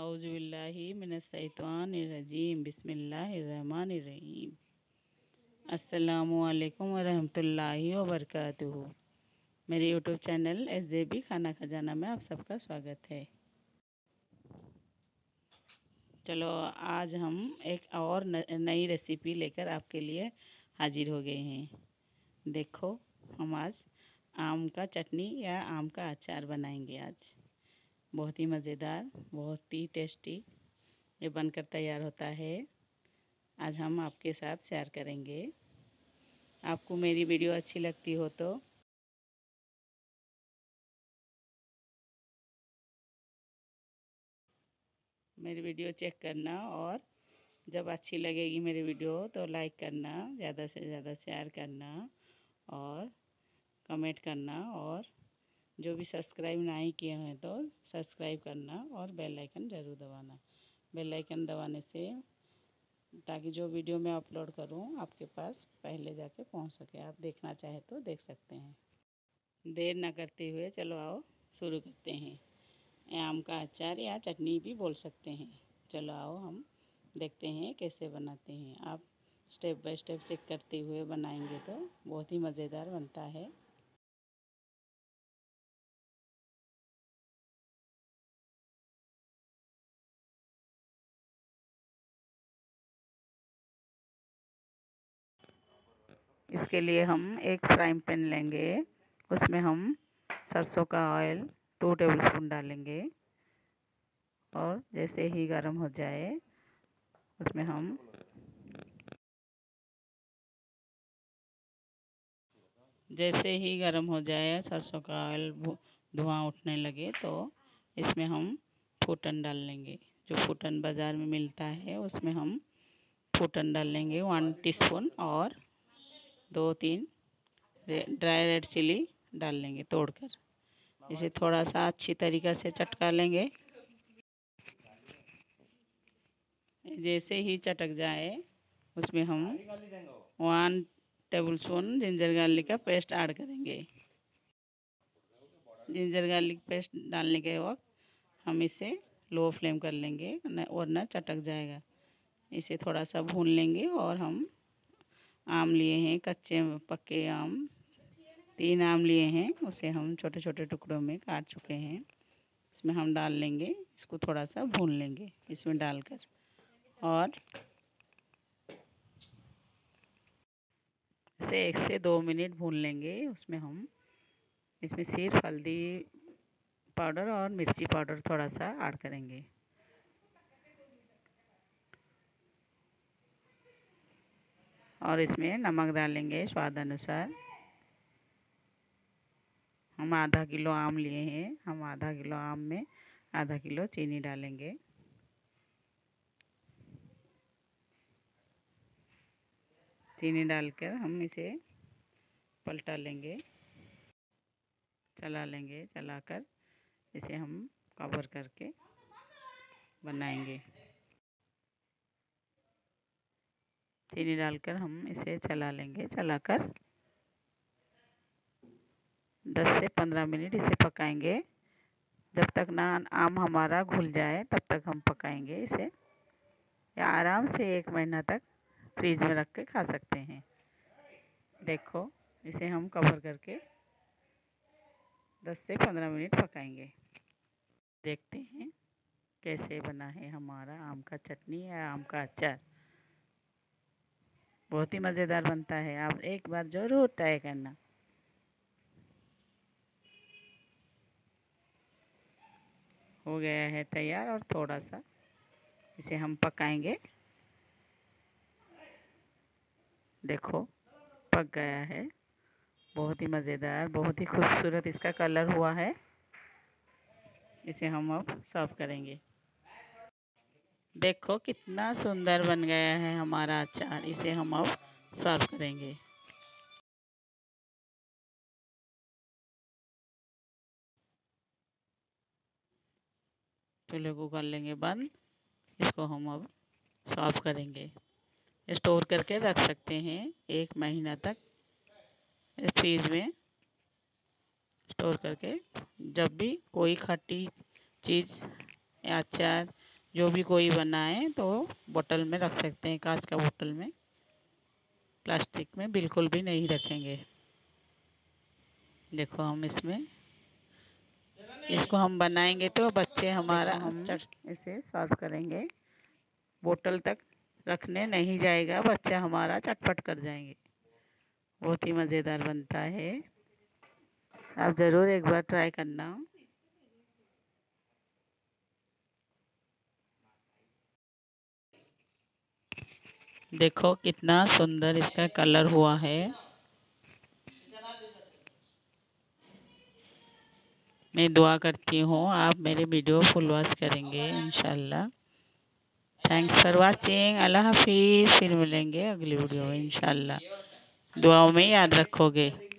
औज़ुबिल्लाहि मिनश्शैतानिर्रजीम बिस्मिल्लाहिर्रहमानिर्रहीम। अस्सलामु अलैकुम वरहमतुल्लाहि वबरकातुहू। मेरे यूट्यूब चैनल SJB खाना खजाना में आप सबका स्वागत है। चलो आज हम एक और नई रेसिपी लेकर आपके लिए हाजिर हो गए हैं। देखो, हम आज आम का चटनी या आम का अचार बनाएंगे। आज बहुत ही मज़ेदार, बहुत ही टेस्टी ये बनकर तैयार होता है। आज हम आपके साथ शेयर करेंगे। आपको मेरी वीडियो अच्छी लगती हो तो मेरी वीडियो चेक करना, और जब अच्छी लगेगी मेरी वीडियो तो लाइक करना, ज़्यादा से ज़्यादा शेयर करना और कमेंट करना, और जो भी सब्सक्राइब नहीं किए हैं तो सब्सक्राइब करना और बेल आइकन ज़रूर दबाना। बेल आइकन दबाने से ताकि जो वीडियो मैं अपलोड करूं आपके पास पहले जाके पहुंच सके। आप देखना चाहे तो देख सकते हैं। देर ना करते हुए चलो आओ शुरू करते हैं। आम का अचार या चटनी भी बोल सकते हैं। चलो आओ हम देखते हैं कैसे बनाते हैं। आप स्टेप बाय स्टेप चेक करते हुए बनाएंगे तो बहुत ही मज़ेदार बनता है। इसके लिए हम एक फ्राइंग पैन लेंगे। उसमें हम सरसों का ऑयल 2 टेबलस्पून डालेंगे, और जैसे ही गर्म हो जाए उसमें हम जैसे ही गर्म हो जाए सरसों का ऑयल धुआं उठने लगे तो इसमें हम फूटन डाल लेंगे। जो फूटन बाज़ार में मिलता है उसमें हम फूटन डाल लेंगे 1 टीस्पून, और 2-3 ड्राई रेड चिली डाल लेंगे तोड़कर। इसे थोड़ा सा अच्छी तरीक़े से चटका लेंगे। जैसे ही चटक जाए उसमें हम 1 टेबलस्पून जिंजर गार्लिक का पेस्ट ऐड करेंगे। जिंजर गार्लिक पेस्ट डालने के वक्त हम इसे लो फ्लेम कर लेंगे, वरना चटक जाएगा। इसे थोड़ा सा भून लेंगे। और हम आम लिए हैं, कच्चे पक्के आम 3 आम लिए हैं, उसे हम छोटे छोटे टुकड़ों में काट चुके हैं। इसमें हम डाल लेंगे। इसको थोड़ा सा भून लेंगे इसमें डालकर, और इसे 1 से 2 मिनट भून लेंगे। उसमें हम इसमें सिर्फ हल्दी पाउडर और मिर्ची पाउडर थोड़ा सा ऐड करेंगे। और इसमें नमक डालेंगे स्वाद अनुसार। हम आधा किलो आम लिए हैं, हम आधा किलो आम में आधा किलो चीनी डालेंगे। चीनी डालकर हम इसे पलटा लेंगे, चला लेंगे। चलाकर इसे हम कवर करके बनाएंगे। चीनी डालकर हम इसे चला लेंगे। चलाकर 10 से 15 मिनट इसे पकाएंगे। जब तक ना आम हमारा घुल जाए तब तक हम पकाएंगे इसे। या आराम से 1 महीना तक फ्रीज में रख के खा सकते हैं। देखो, इसे हम कवर करके 10 से 15 मिनट पकाएंगे। देखते हैं कैसे बना है हमारा आम का चटनी या आम का अचार। बहुत ही मज़ेदार बनता है। आप एक बार ज़रूर ट्राई करना। हो गया है तैयार, और थोड़ा सा इसे हम पकाएंगे। देखो, पक गया है। बहुत ही मज़ेदार, बहुत ही खूबसूरत इसका कलर हुआ है। इसे हम अब सर्व करेंगे। देखो कितना सुंदर बन गया है हमारा अचार। इसे हम अब सर्व करेंगे। चूल्हे को कर लेंगे बंद। इसको हम अब सर्व करेंगे। स्टोर करके रख सकते हैं 1 महीना तक फ्रीज में स्टोर करके। जब भी कोई खट्टी चीज़ या अचार जो भी कोई बनाए तो बोतल में रख सकते हैं, कांच का बोतल में, प्लास्टिक में बिल्कुल भी नहीं रखेंगे। देखो हम इसको हम बनाएंगे तो बच्चे हमारा हम इसे सर्व करेंगे, बोतल तक रखने नहीं जाएगा, बच्चा हमारा चटपट कर जाएंगे। बहुत ही मज़ेदार बनता है, आप ज़रूर एक बार ट्राई करना। देखो कितना सुंदर इसका कलर हुआ है। मैं दुआ करती हूँ आप मेरे वीडियो फुल वॉच करेंगे इंशाल्लाह। Thanks for watching. अल्लाह हाफिज़। फिर मिलेंगे अगली वीडियो में इंशाल्लाह। दुआओं में याद रखोगे।